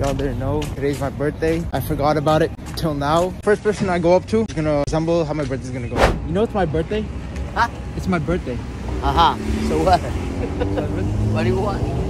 y'all didn't know, today's my birthday. I forgot about it till now. First person I go up to is gonna resemble how my birthday's gonna go. You know it's my birthday? Huh? It's my birthday. So what? What do you want?